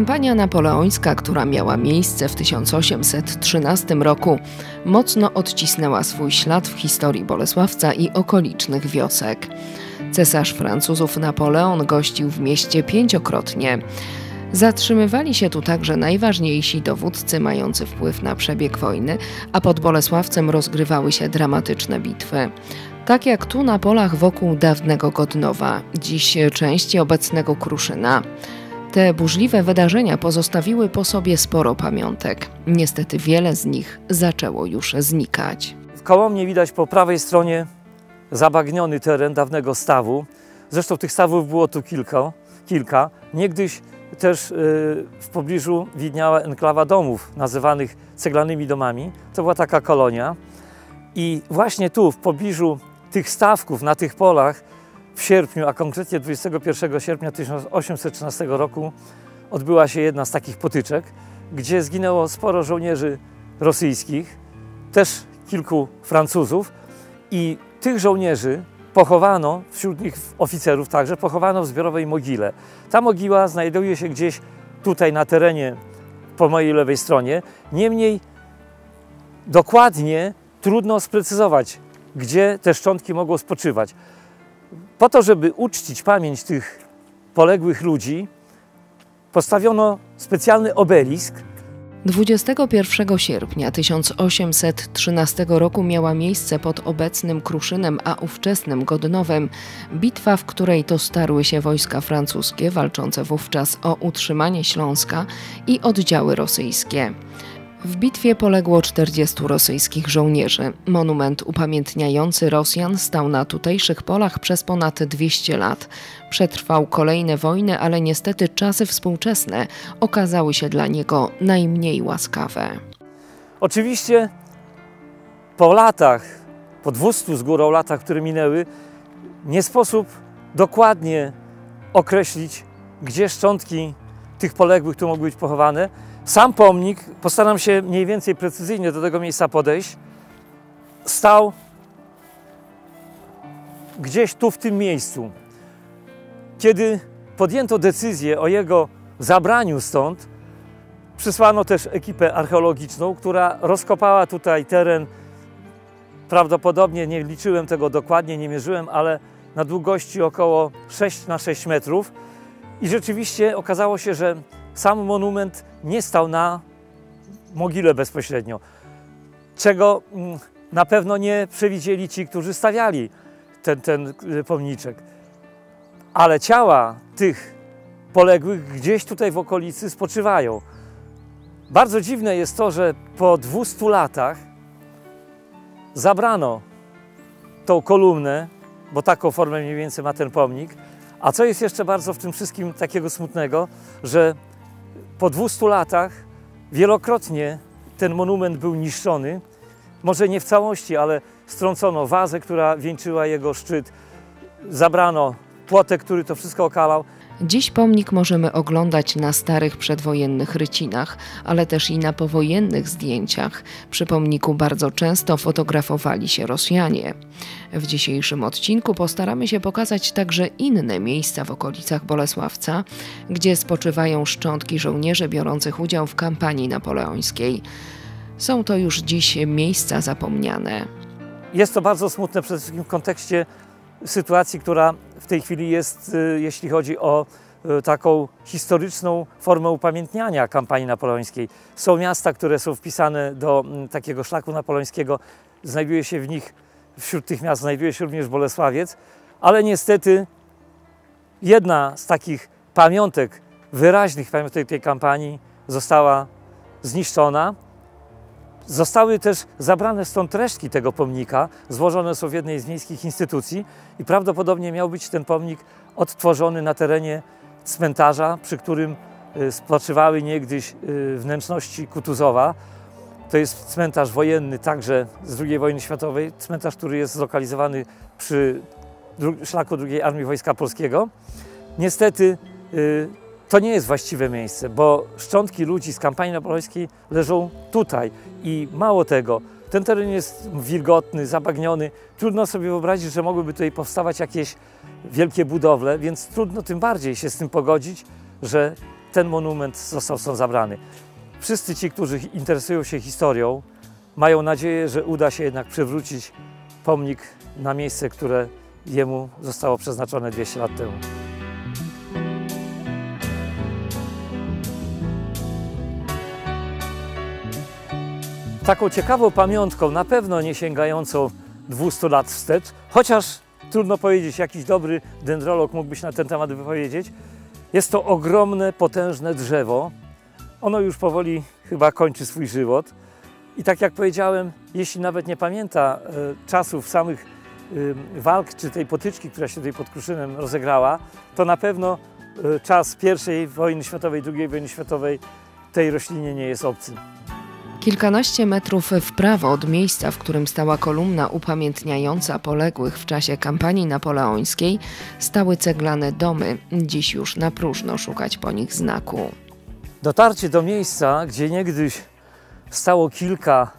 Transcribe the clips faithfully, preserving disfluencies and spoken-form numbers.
Kampania napoleońska, która miała miejsce w tysiąc osiemset trzynastym roku, mocno odcisnęła swój ślad w historii Bolesławca i okolicznych wiosek. Cesarz Francuzów Napoleon gościł w mieście pięciokrotnie. Zatrzymywali się tu także najważniejsi dowódcy mający wpływ na przebieg wojny, a pod Bolesławcem rozgrywały się dramatyczne bitwy. Tak jak tu na polach wokół dawnego Godnowa, dziś części obecnego Kruszyna. Te burzliwe wydarzenia pozostawiły po sobie sporo pamiątek. Niestety wiele z nich zaczęło już znikać. Koło mnie widać po prawej stronie zabagniony teren dawnego stawu. Zresztą tych stawów było tu kilka. kilka. Niegdyś też w pobliżu widniała enklawa domów nazywanych ceglanymi domami. To była taka kolonia. I właśnie tu, w pobliżu tych stawków, na tych polach, w sierpniu, a konkretnie dwudziestego pierwszego sierpnia tysiąc osiemset trzynastego roku odbyła się jedna z takich potyczek, gdzie zginęło sporo żołnierzy rosyjskich, też kilku Francuzów, i tych żołnierzy pochowano, wśród nich oficerów także, pochowano w zbiorowej mogile. Ta mogiła znajduje się gdzieś tutaj na terenie po mojej lewej stronie. Niemniej dokładnie trudno sprecyzować, gdzie te szczątki mogą spoczywać. Po to, żeby uczcić pamięć tych poległych ludzi, postawiono specjalny obelisk. dwudziestego pierwszego sierpnia tysiąc osiemset trzynastego roku miała miejsce pod obecnym Kruszynem, a ówczesnym Godnowem, bitwa, w której to starły się wojska francuskie walczące wówczas o utrzymanie Śląska i oddziały rosyjskie. W bitwie poległo czterdziestu rosyjskich żołnierzy. Monument upamiętniający Rosjan stał na tutejszych polach przez ponad dwieście lat. Przetrwał kolejne wojny, ale niestety czasy współczesne okazały się dla niego najmniej łaskawe. Oczywiście po latach, po dwustu z górą latach, które minęły, nie sposób dokładnie określić, gdzie szczątki tych poległych tu mogły być pochowane. Sam pomnik, postaram się mniej więcej precyzyjnie do tego miejsca podejść, stał gdzieś tu w tym miejscu. Kiedy podjęto decyzję o jego zabraniu stąd, przysłano też ekipę archeologiczną, która rozkopała tutaj teren, prawdopodobnie, nie liczyłem tego dokładnie, nie mierzyłem, ale na długości około sześć na sześć metrów. I rzeczywiście okazało się, że sam monument nie stał na mogile bezpośrednio, czego na pewno nie przewidzieli ci, którzy stawiali ten, ten pomniczek. Ale ciała tych poległych gdzieś tutaj w okolicy spoczywają. Bardzo dziwne jest to, że po dwustu latach zabrano tą kolumnę, bo taką formę mniej więcej ma ten pomnik. A co jest jeszcze bardzo w tym wszystkim takiego smutnego, że po dwustu latach wielokrotnie ten monument był niszczony. Może nie w całości, ale strącono wazę, która wieńczyła jego szczyt. Zabrano płotek, który to wszystko okalał. Dziś pomnik możemy oglądać na starych przedwojennych rycinach, ale też i na powojennych zdjęciach. Przy pomniku bardzo często fotografowali się Rosjanie. W dzisiejszym odcinku postaramy się pokazać także inne miejsca w okolicach Bolesławca, gdzie spoczywają szczątki żołnierzy biorących udział w kampanii napoleońskiej. Są to już dziś miejsca zapomniane. Jest to bardzo smutne przede wszystkim w kontekście sytuacji, która w tej chwili jest, jeśli chodzi o taką historyczną formę upamiętniania kampanii napoleońskiej. Są miasta, które są wpisane do takiego szlaku napoleońskiego. Znajduje się w nich, wśród tych miast znajduje się również Bolesławiec, ale niestety jedna z takich pamiątek, wyraźnych pamiątek tej kampanii została zniszczona. Zostały też zabrane stąd resztki tego pomnika, złożone są w jednej z miejskich instytucji i prawdopodobnie miał być ten pomnik odtworzony na terenie cmentarza, przy którym spoczywały niegdyś wnętrzności Kutuzowa. To jest cmentarz wojenny także z drugiej wojny światowej, cmentarz, który jest zlokalizowany przy szlaku drugiej Armii Wojska Polskiego. Niestety to nie jest właściwe miejsce, bo szczątki ludzi z kampanii napoleońskiej leżą tutaj i mało tego, ten teren jest wilgotny, zabagniony. Trudno sobie wyobrazić, że mogłyby tutaj powstawać jakieś wielkie budowle, więc trudno tym bardziej się z tym pogodzić, że ten monument został stąd zabrany. Wszyscy ci, którzy interesują się historią, mają nadzieję, że uda się jednak przywrócić pomnik na miejsce, które jemu zostało przeznaczone dwieście lat temu. Taką ciekawą pamiątką, na pewno nie sięgającą dwustu lat wstecz, chociaż trudno powiedzieć, jakiś dobry dendrolog mógłby się na ten temat wypowiedzieć, jest to ogromne, potężne drzewo. Ono już powoli chyba kończy swój żywot. I tak jak powiedziałem, jeśli nawet nie pamięta e, czasów samych e, walk, czy tej potyczki, która się tutaj pod Kruszynem rozegrała, to na pewno e, czas pierwszej wojny światowej, drugiej wojny światowej tej roślinie nie jest obcy. Kilkanaście metrów w prawo od miejsca, w którym stała kolumna upamiętniająca poległych w czasie kampanii napoleońskiej, stały ceglane domy. Dziś już na próżno szukać po nich znaku. Dotarcie do miejsca, gdzie niegdyś stało kilka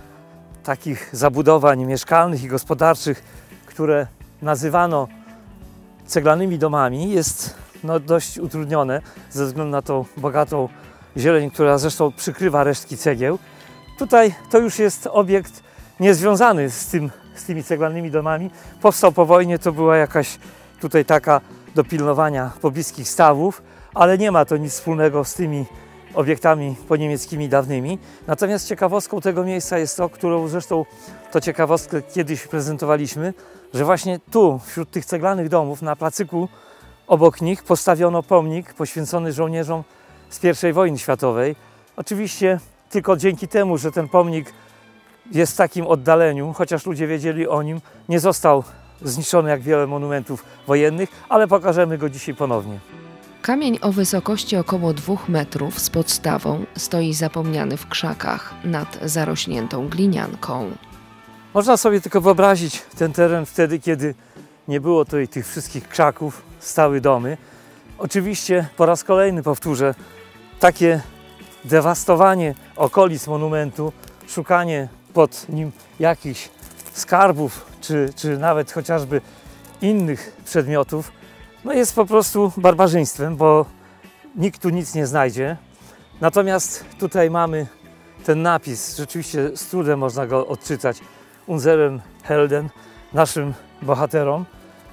takich zabudowań mieszkalnych i gospodarczych, które nazywano ceglanymi domami, jest no, dość utrudnione ze względu na tą bogatą zieleń, która zresztą przykrywa resztki cegieł. Tutaj to już jest obiekt niezwiązany z, tym, z tymi ceglanymi domami. Powstał po wojnie, to była jakaś tutaj taka do pilnowania pobliskich stawów, ale nie ma to nic wspólnego z tymi obiektami poniemieckimi dawnymi. Natomiast ciekawostką tego miejsca jest to, którą zresztą to ciekawostkę kiedyś prezentowaliśmy, że właśnie tu, wśród tych ceglanych domów, na placyku obok nich postawiono pomnik poświęcony żołnierzom z pierwszej wojny światowej. Oczywiście tylko dzięki temu, że ten pomnik jest w takim oddaleniu, chociaż ludzie wiedzieli o nim, nie został zniszczony jak wiele monumentów wojennych, ale pokażemy go dzisiaj ponownie. Kamień o wysokości około dwóch metrów z podstawą stoi zapomniany w krzakach nad zarośniętą glinianką. Można sobie tylko wyobrazić ten teren wtedy, kiedy nie było tutaj tych wszystkich krzaków, stały domy. Oczywiście po raz kolejny powtórzę, takie dewastowanie okolic monumentu, szukanie pod nim jakichś skarbów, czy, czy nawet chociażby innych przedmiotów, no jest po prostu barbarzyństwem, bo nikt tu nic nie znajdzie. Natomiast tutaj mamy ten napis, rzeczywiście z trudem można go odczytać, Unseren Helden, naszym bohaterom.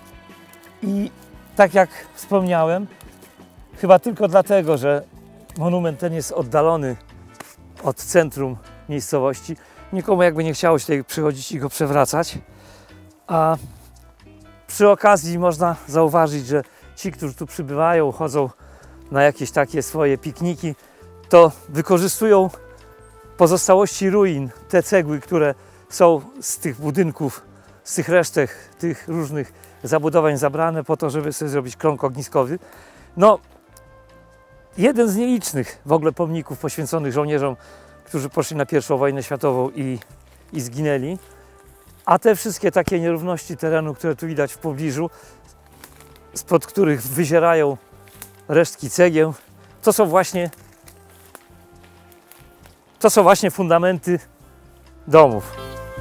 I tak jak wspomniałem, chyba tylko dlatego, że monument ten jest oddalony od centrum miejscowości, nikomu jakby nie chciało się tutaj przychodzić i go przewracać. A przy okazji można zauważyć, że ci, którzy tu przybywają, chodzą na jakieś takie swoje pikniki, to wykorzystują pozostałości ruin, te cegły, które są z tych budynków, z tych resztek, tych różnych zabudowań zabrane po to, żeby sobie zrobić krąg ogniskowy. No, jeden z nielicznych w ogóle pomników poświęconych żołnierzom, którzy poszli na pierwszą wojnę światową i, i zginęli. A te wszystkie takie nierówności terenu, które tu widać w pobliżu, spod których wyzierają resztki cegieł, to są właśnie, to są właśnie fundamenty domów.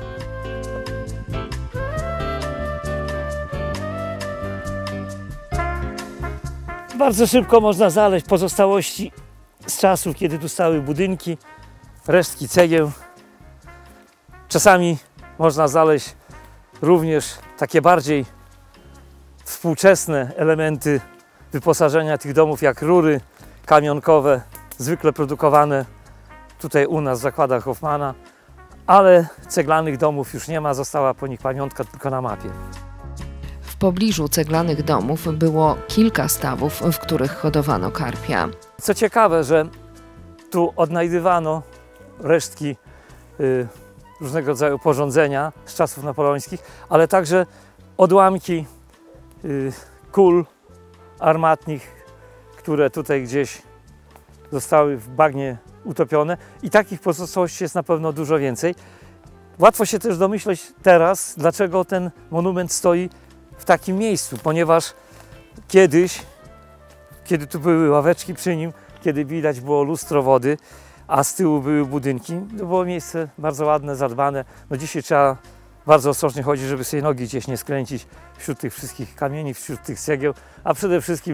Bardzo szybko można znaleźć pozostałości z czasów, kiedy tu stały budynki, resztki cegieł. Czasami można znaleźć również takie bardziej współczesne elementy wyposażenia tych domów, jak rury kamionkowe, zwykle produkowane tutaj u nas w zakładach Hoffmana, ale ceglanych domów już nie ma, została po nich pamiątka tylko na mapie. W pobliżu ceglanych domów było kilka stawów, w których hodowano karpia. Co ciekawe, że tu odnajdywano resztki y, różnego rodzaju porządzenia z czasów napoleońskich, ale także odłamki y, kul armatnich, które tutaj gdzieś zostały w bagnie utopione, i takich pozostałości jest na pewno dużo więcej. Łatwo się też domyśleć teraz, dlaczego ten monument stoi w takim miejscu, ponieważ kiedyś, kiedy tu były ławeczki przy nim, kiedy widać było lustro wody, a z tyłu były budynki, to było miejsce bardzo ładne, zadbane. No dzisiaj trzeba bardzo ostrożnie chodzić, żeby sobie nogi gdzieś nie skręcić wśród tych wszystkich kamieni, wśród tych cegieł, a przede wszystkim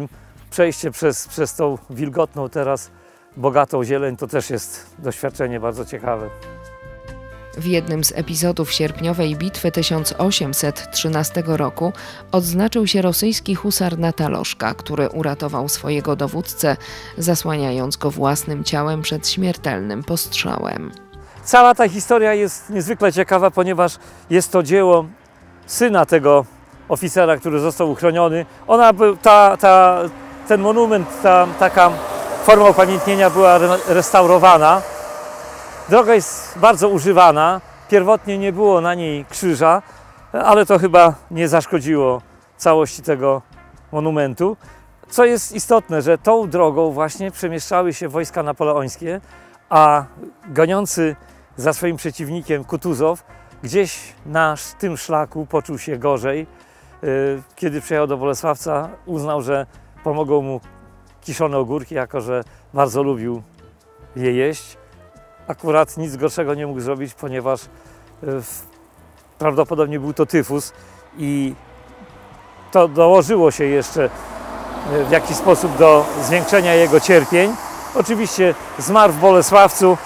przejście przez, przez tą wilgotną teraz, bogatą zieleń to też jest doświadczenie bardzo ciekawe. W jednym z epizodów sierpniowej bitwy tysiąc osiemset trzynastego roku odznaczył się rosyjski husar Nataloszka, który uratował swojego dowódcę, zasłaniając go własnym ciałem przed śmiertelnym postrzałem. Cała ta historia jest niezwykle ciekawa, ponieważ jest to dzieło syna tego oficera, który został uchroniony. Ona, ta, ta, ten monument, ta, taka forma upamiętnienia była restaurowana. Droga jest bardzo używana. Pierwotnie nie było na niej krzyża, ale to chyba nie zaszkodziło całości tego monumentu. Co jest istotne, że tą drogą właśnie przemieszczały się wojska napoleońskie, a goniący za swoim przeciwnikiem Kutuzow gdzieś na tym szlaku poczuł się gorzej. Kiedy przyjechał do Bolesławca, uznał, że pomogą mu kiszone ogórki, jako że bardzo lubił je jeść. Akurat nic gorszego nie mógł zrobić, ponieważ prawdopodobnie był to tyfus i to dołożyło się jeszcze w jakiś sposób do zwiększenia jego cierpień. Oczywiście zmarł w Bolesławcu.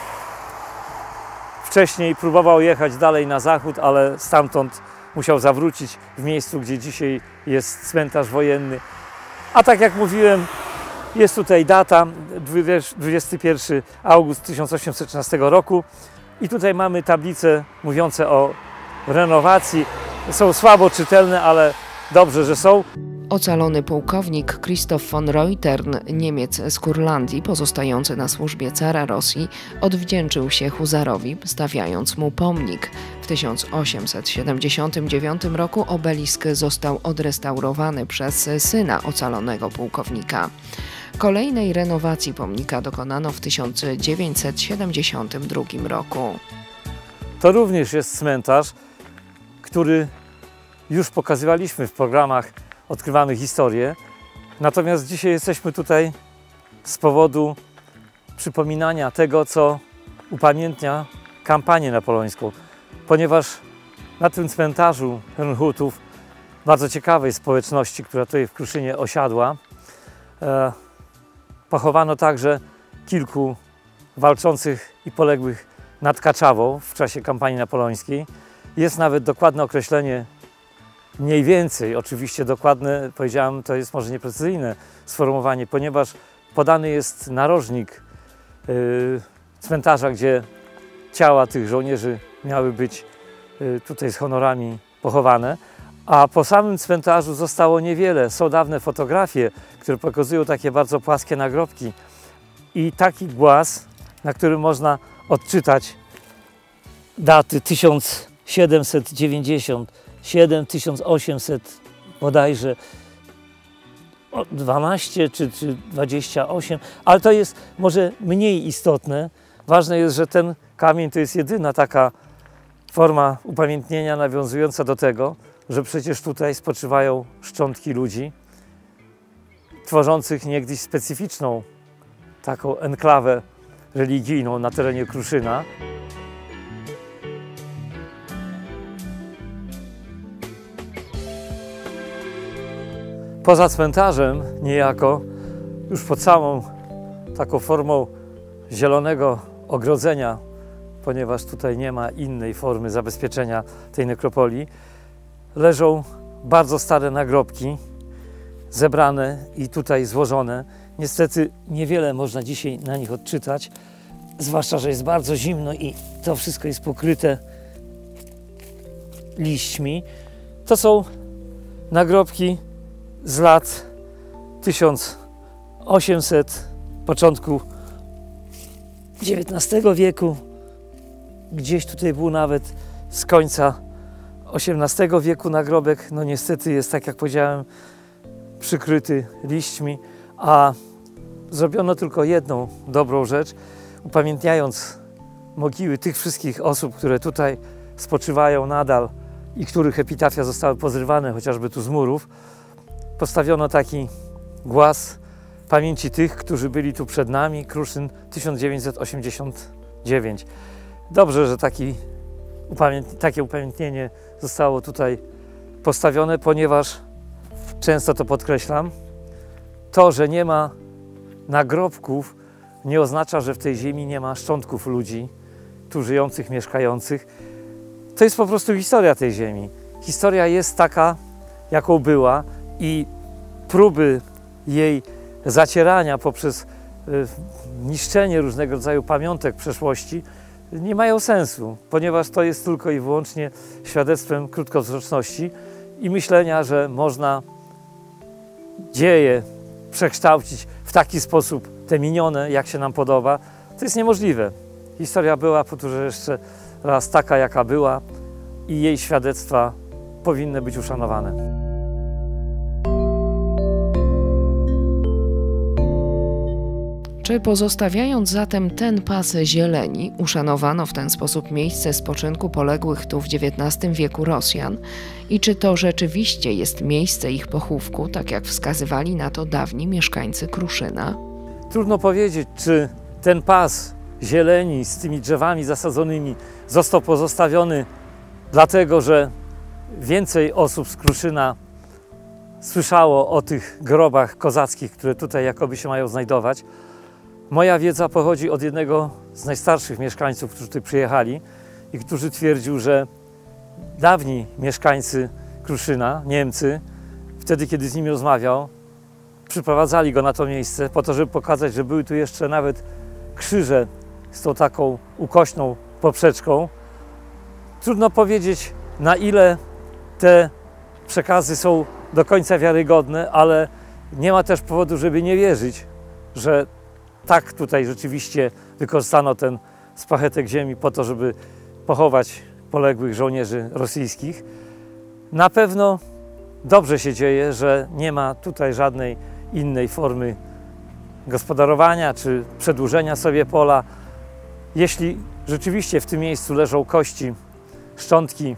Wcześniej próbował jechać dalej na zachód, ale stamtąd musiał zawrócić w miejscu, gdzie dzisiaj jest cmentarz wojenny. A tak jak mówiłem, jest tutaj data, dwudziestego pierwszego augusta tysiąc osiemset trzynastego roku i tutaj mamy tablice mówiące o renowacji. Są słabo czytelne, ale dobrze, że są. Ocalony pułkownik Krzysztof von Reutern, Niemiec z Kurlandii, pozostający na służbie cara Rosji, odwdzięczył się husarowi, stawiając mu pomnik. W tysiąc osiemset siedemdziesiątym dziewiątym roku obelisk został odrestaurowany przez syna ocalonego pułkownika. Kolejnej renowacji pomnika dokonano w tysiąc dziewięćset siedemdziesiątym drugim roku. To również jest cmentarz, który już pokazywaliśmy w programach Odkrywamy historię. Natomiast dzisiaj jesteśmy tutaj z powodu przypominania tego, co upamiętnia kampanię napoleońską. Ponieważ na tym cmentarzu Herrnhutów, bardzo ciekawej społeczności, która tutaj w Kruszynie osiadła, e, pochowano także kilku walczących i poległych nad Kaczawą w czasie kampanii napoleońskiej. Jest nawet dokładne określenie, mniej więcej, oczywiście dokładne, powiedziałem, to jest może nieprecyzyjne sformułowanie, ponieważ podany jest narożnik yy, cmentarza, gdzie ciała tych żołnierzy miały być yy, tutaj z honorami pochowane, a po samym cmentarzu zostało niewiele. Są dawne fotografie, które pokazują takie bardzo płaskie nagrobki i taki głaz, na którym można odczytać daty tysiąc siedemset dziewięćdziesiąt siedem, tysiąc osiemset bodajże dwanaście czy, czy dwadzieścia osiem, ale to jest może mniej istotne. Ważne jest, że ten kamień to jest jedyna taka forma upamiętnienia nawiązująca do tego, że przecież tutaj spoczywają szczątki ludzi tworzących niegdyś specyficzną taką enklawę religijną na terenie Kruszyna. Poza cmentarzem niejako, już pod samą taką formą zielonego ogrodzenia, ponieważ tutaj nie ma innej formy zabezpieczenia tej nekropolii, leżą bardzo stare nagrobki, zebrane i tutaj złożone. Niestety niewiele można dzisiaj na nich odczytać, zwłaszcza że jest bardzo zimno i to wszystko jest pokryte liśćmi. To są nagrobki z lat tysiąc osiemset, początku dziewiętnastego wieku, gdzieś tutaj był nawet z końca osiemnastego wieku nagrobek. No niestety jest, tak jak powiedziałem, przykryty liśćmi, a zrobiono tylko jedną dobrą rzecz, upamiętniając mogiły tych wszystkich osób, które tutaj spoczywają nadal i których epitafia zostały pozrywane chociażby tu z murów. Postawiono taki głaz pamięci tych, którzy byli tu przed nami, Kruszyn tysiąc dziewięćset osiemdziesiąty dziewiąty. Dobrze, że taki upamięt... takie upamiętnienie zostało tutaj postawione, ponieważ, często to podkreślam, to, że nie ma nagrobków, nie oznacza, że w tej ziemi nie ma szczątków ludzi tu żyjących, mieszkających. To jest po prostu historia tej ziemi. Historia jest taka, jaką była i próby jej zacierania poprzez niszczenie różnego rodzaju pamiątek przeszłości nie mają sensu, ponieważ to jest tylko i wyłącznie świadectwem krótkowzroczności i myślenia, że można dzieje przekształcić w taki sposób, te minione, jak się nam podoba. To jest niemożliwe. Historia była, powtórzę jeszcze raz, taka, jaka była i jej świadectwa powinny być uszanowane. Czy pozostawiając zatem ten pas zieleni, uszanowano w ten sposób miejsce spoczynku poległych tu w dziewiętnastym wieku Rosjan? I czy to rzeczywiście jest miejsce ich pochówku, tak jak wskazywali na to dawni mieszkańcy Kruszyna? Trudno powiedzieć, czy ten pas zieleni z tymi drzewami zasadzonymi został pozostawiony dlatego, że więcej osób z Kruszyna słyszało o tych grobach kozackich, które tutaj jakoby się mają znajdować. Moja wiedza pochodzi od jednego z najstarszych mieszkańców, którzy tutaj przyjechali i który twierdził, że dawni mieszkańcy Kruszyna, Niemcy, wtedy kiedy z nimi rozmawiał, przyprowadzali go na to miejsce po to, żeby pokazać, że były tu jeszcze nawet krzyże z tą taką ukośną poprzeczką. Trudno powiedzieć, na ile te przekazy są do końca wiarygodne, ale nie ma też powodu, żeby nie wierzyć, że tak tutaj rzeczywiście wykorzystano ten spachetek ziemi po to, żeby pochować poległych żołnierzy rosyjskich. Na pewno dobrze się dzieje, że nie ma tutaj żadnej innej formy gospodarowania czy przedłużenia sobie pola. Jeśli rzeczywiście w tym miejscu leżą kości, szczątki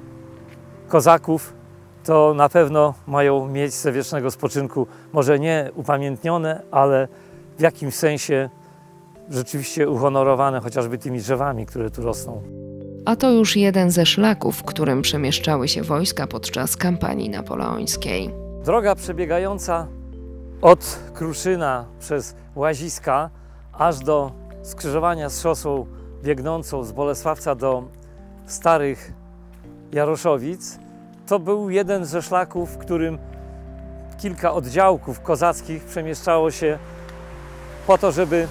kozaków, to na pewno mają miejsce wiecznego spoczynku, może nie upamiętnione, ale w jakimś sensie rzeczywiście uhonorowane chociażby tymi drzewami, które tu rosną. A to już jeden ze szlaków, którym przemieszczały się wojska podczas kampanii napoleońskiej. Droga przebiegająca od Kruszyna przez Łaziska aż do skrzyżowania z szosą biegnącą z Bolesławca do Starych Jaroszowic, to był jeden ze szlaków, w którym kilka oddziałków kozackich przemieszczało się po to, żeby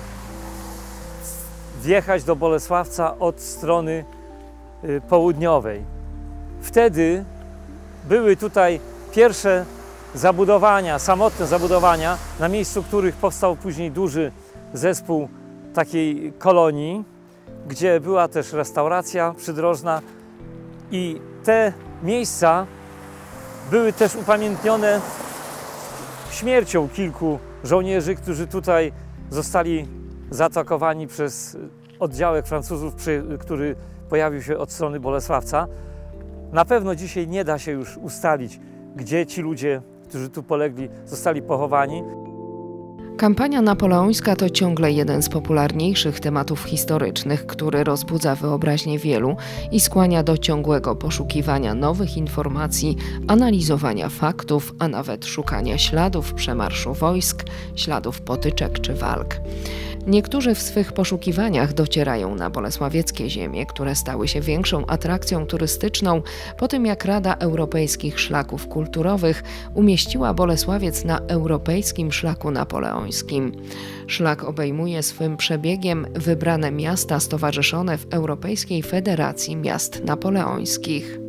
wjechać do Bolesławca od strony południowej. Wtedy były tutaj pierwsze zabudowania, samotne zabudowania, na miejscu których powstał później duży zespół takiej kolonii, gdzie była też restauracja przydrożna i te miejsca były też upamiętnione śmiercią kilku żołnierzy, którzy tutaj zostali zaatakowani przez oddziałek Francuzów, który pojawił się od strony Bolesławca. Na pewno dzisiaj nie da się już ustalić, gdzie ci ludzie, którzy tu polegli, zostali pochowani. Kampania napoleońska to ciągle jeden z popularniejszych tematów historycznych, który rozbudza wyobraźnię wielu i skłania do ciągłego poszukiwania nowych informacji, analizowania faktów, a nawet szukania śladów przemarszu wojsk, śladów potyczek czy walk. Niektórzy w swych poszukiwaniach docierają na bolesławieckie ziemie, które stały się większą atrakcją turystyczną po tym, jak Rada Europejskich Szlaków Kulturowych umieściła Bolesławiec na Europejskim Szlaku Napoleońskim. Szlak obejmuje swym przebiegiem wybrane miasta stowarzyszone w Europejskiej Federacji Miast Napoleońskich.